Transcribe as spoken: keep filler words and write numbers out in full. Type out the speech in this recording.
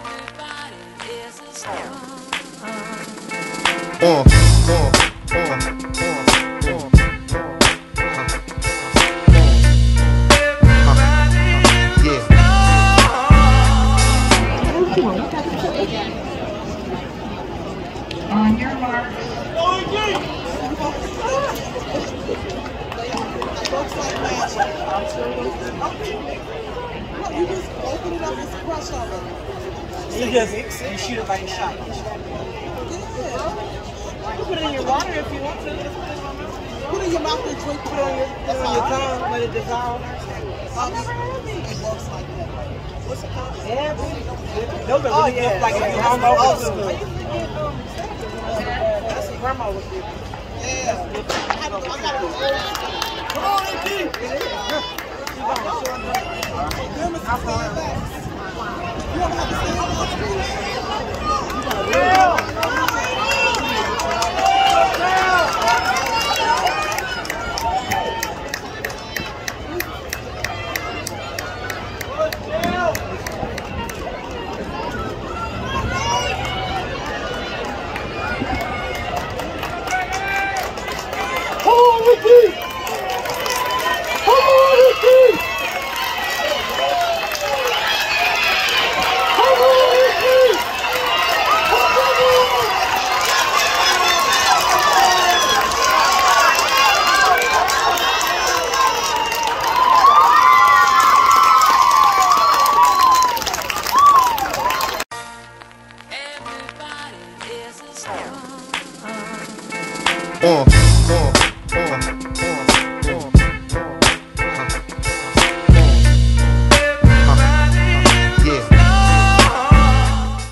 Uh, uh, uh, uh, uh, On your mark. You just open it up and crush on it. You just you shoot it like a shot. You can put it in your water if you want to. Put it in your mouth and drink. Put it on your, put it on your tongue, let it dissolve. I've never heard of it. It works like that. What's it called? Yeah, those are really good. Like if you hung over to that's what grandma was doing. Yeah. I got it. Come on, A P. You want to stand back? You want to have to stand uh.